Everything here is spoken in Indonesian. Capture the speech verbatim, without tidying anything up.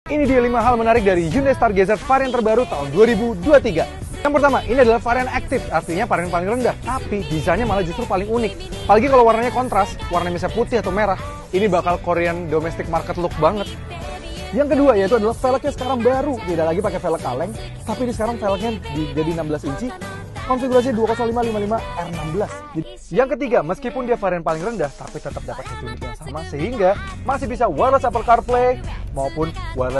Ini dia lima hal menarik dari Hyundai Stargazer varian terbaru tahun dua ribu dua puluh tiga. Yang pertama, ini adalah varian aktif, artinya varian paling rendah, tapi desainnya malah justru paling unik. Apalagi kalau warnanya kontras, warna misalnya putih atau merah, ini bakal Korean domestic market look banget. Yang kedua yaitu adalah velgnya sekarang baru, tidak lagi pakai velg kaleng, tapi ini sekarang velgnya jadi enam belas inci, konfigurasi dua nol lima lima lima R enam belas. Yang ketiga, meskipun dia varian paling rendah, tapi tetap dapat fitur yang sama sehingga masih bisa wireless Apple CarPlay maupun wireless